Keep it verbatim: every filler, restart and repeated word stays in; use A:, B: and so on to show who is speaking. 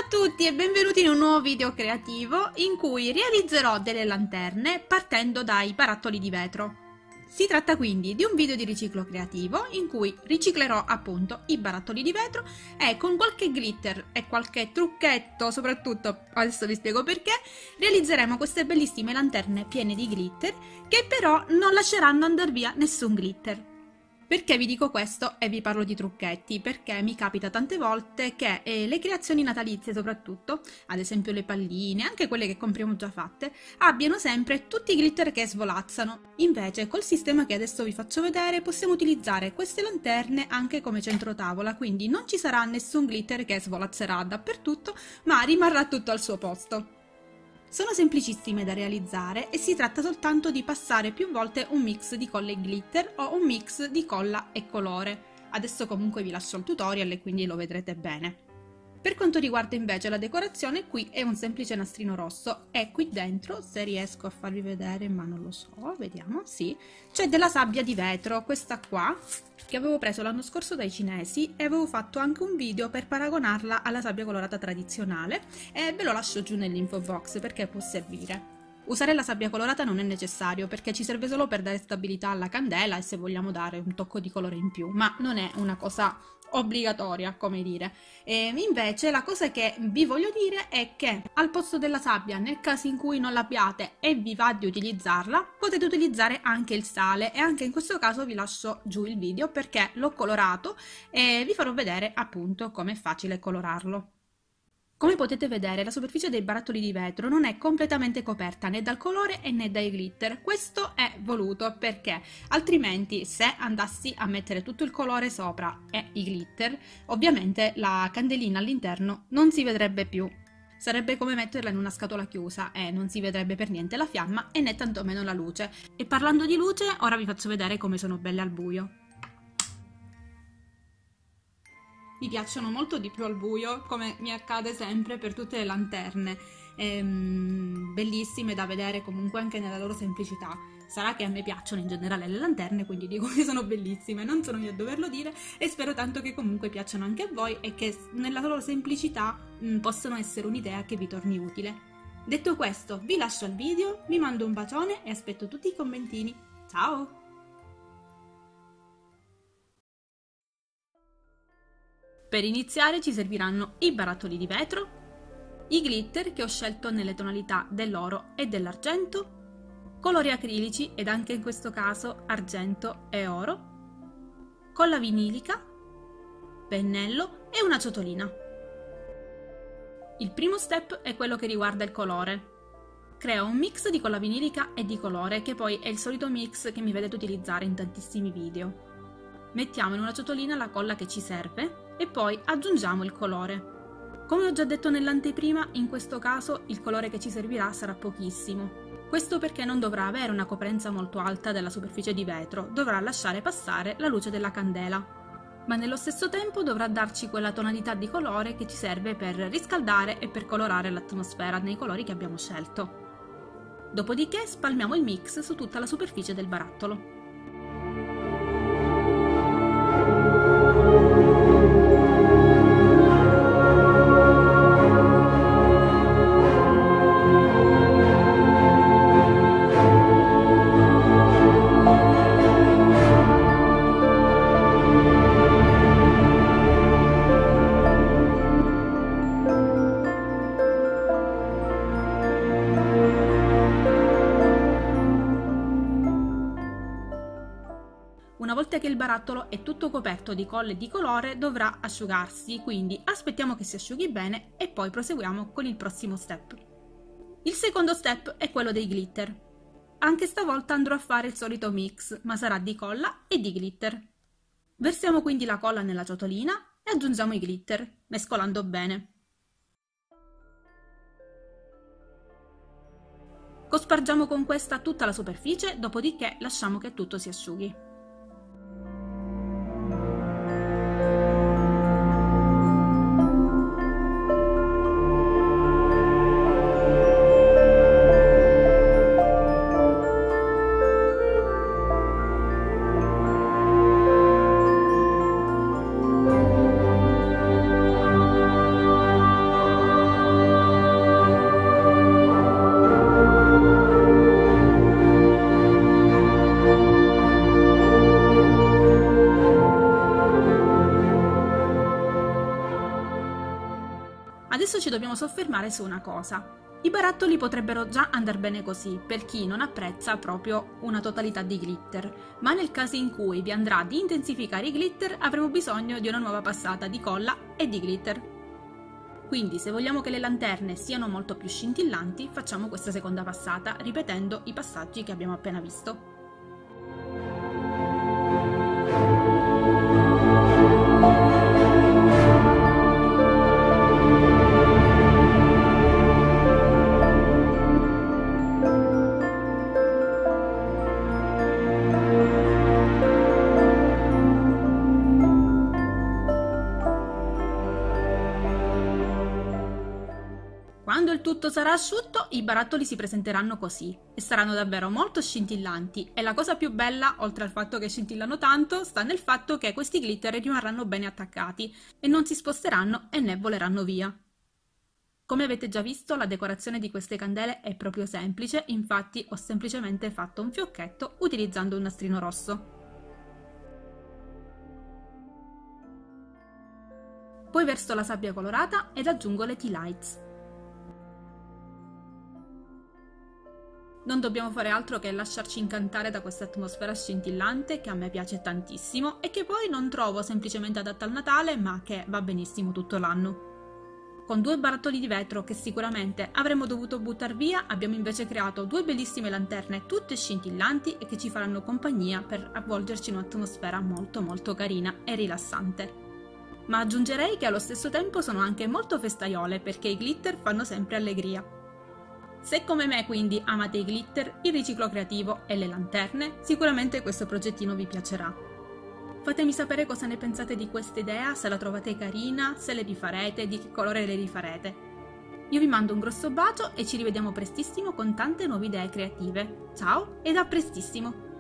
A: a tutti e benvenuti in un nuovo video creativo in cui realizzerò delle lanterne partendo dai barattoli di vetro. Si tratta quindi di un video di riciclo creativo in cui riciclerò appunto i barattoli di vetro e con qualche glitter e qualche trucchetto, soprattutto adesso vi spiego perché, realizzeremo queste bellissime lanterne piene di glitter che però non lasceranno andare via nessun glitter. Perché vi dico questo e vi parlo di trucchetti? Perché mi capita tante volte che eh, le creazioni natalizie soprattutto, ad esempio le palline, anche quelle che compriamo già fatte, abbiano sempre tutti i glitter che svolazzano. Invece col sistema che adesso vi faccio vedere possiamo utilizzare queste lanterne anche come centro tavola, quindi non ci sarà nessun glitter che svolazzerà dappertutto, ma rimarrà tutto al suo posto. Sono semplicissime da realizzare e si tratta soltanto di passare più volte un mix di colla e glitter o un mix di colla e colore. Adesso comunque vi lascio il tutorial e quindi lo vedrete bene. Per quanto riguarda invece la decorazione, qui è un semplice nastrino rosso e qui dentro, se riesco a farvi vedere, ma non lo so, vediamo, sì, c'è della sabbia di vetro, questa qua, che avevo preso l'anno scorso dai cinesi e avevo fatto anche un video per paragonarla alla sabbia colorata tradizionale e ve lo lascio giù nell'info box perché può servire. Usare la sabbia colorata non è necessario perché ci serve solo per dare stabilità alla candela e se vogliamo dare un tocco di colore in più, ma non è una cosa obbligatoria, come dire. E invece la cosa che vi voglio dire è che al posto della sabbia, nel caso in cui non l'abbiate e vi va di utilizzarla, potete utilizzare anche il sale e anche in questo caso vi lascio giù il video perché l'ho colorato e vi farò vedere appunto com'è facile colorarlo. Come potete vedere, la superficie dei barattoli di vetro non è completamente coperta né dal colore né dai glitter. Questo è voluto perché altrimenti se andassi a mettere tutto il colore sopra e i glitter, ovviamente la candelina all'interno non si vedrebbe più. Sarebbe come metterla in una scatola chiusa e non si vedrebbe per niente la fiamma e né tantomeno la luce. E parlando di luce, ora vi faccio vedere come sono belle al buio. Mi piacciono molto di più al buio, come mi accade sempre per tutte le lanterne, ehm, bellissime da vedere comunque anche nella loro semplicità. Sarà che a me piacciono in generale le lanterne, quindi dico che sono bellissime, non sono io a doverlo dire e spero tanto che comunque piacciono anche a voi e che nella loro semplicità mh, possano essere un'idea che vi torni utile. Detto questo, vi lascio al video, vi mando un bacione e aspetto tutti i commentini. Ciao! Per iniziare ci serviranno i barattoli di vetro, i glitter che ho scelto nelle tonalità dell'oro e dell'argento, colori acrilici ed anche in questo caso argento e oro, colla vinilica, pennello e una ciotolina. Il primo step è quello che riguarda il colore. Creo un mix di colla vinilica e di colore che poi è il solito mix che mi vedete utilizzare in tantissimi video. Mettiamo in una ciotolina la colla che ci serve e poi aggiungiamo il colore. Come ho già detto nell'anteprima, in questo caso il colore che ci servirà sarà pochissimo. Questo perché non dovrà avere una coprenza molto alta della superficie di vetro, dovrà lasciare passare la luce della candela. Ma nello stesso tempo dovrà darci quella tonalità di colore che ci serve per riscaldare e per colorare l'atmosfera nei colori che abbiamo scelto. Dopodiché spalmiamo il mix su tutta la superficie del barattolo. Una volta che il barattolo è tutto coperto di colla e di colore dovrà asciugarsi, quindi aspettiamo che si asciughi bene e poi proseguiamo con il prossimo step. Il secondo step è quello dei glitter. Anche stavolta andrò a fare il solito mix, ma sarà di colla e di glitter. Versiamo quindi la colla nella ciotolina e aggiungiamo i glitter, mescolando bene. Cospargiamo con questa tutta la superficie, dopodiché lasciamo che tutto si asciughi. Adesso ci dobbiamo soffermare su una cosa. I barattoli potrebbero già andare bene così, per chi non apprezza proprio una totalità di glitter, ma nel caso in cui vi andrà di intensificare i glitter avremo bisogno di una nuova passata di colla e di glitter. Quindi se vogliamo che le lanterne siano molto più scintillanti, facciamo questa seconda passata, ripetendo i passaggi che abbiamo appena visto. Quando il tutto sarà asciutto, i barattoli si presenteranno così e saranno davvero molto scintillanti, e la cosa più bella, oltre al fatto che scintillano tanto, sta nel fatto che questi glitter rimarranno bene attaccati e non si sposteranno e né voleranno via. Come avete già visto, la decorazione di queste candele è proprio semplice, infatti ho semplicemente fatto un fiocchetto utilizzando un nastrino rosso. Poi verso la sabbia colorata ed aggiungo le tea lights. Non dobbiamo fare altro che lasciarci incantare da questa atmosfera scintillante che a me piace tantissimo e che poi non trovo semplicemente adatta al Natale, ma che va benissimo tutto l'anno. Con due barattoli di vetro che sicuramente avremmo dovuto buttar via, abbiamo invece creato due bellissime lanterne tutte scintillanti e che ci faranno compagnia per avvolgerci in un'atmosfera molto molto carina e rilassante. Ma aggiungerei che allo stesso tempo sono anche molto festaiole, perché i glitter fanno sempre allegria. Se come me quindi amate i glitter, il riciclo creativo e le lanterne, sicuramente questo progettino vi piacerà. Fatemi sapere cosa ne pensate di questa idea, se la trovate carina, se le rifarete, di che colore le rifarete. Io vi mando un grosso bacio e ci rivediamo prestissimo con tante nuove idee creative. Ciao ed a prestissimo!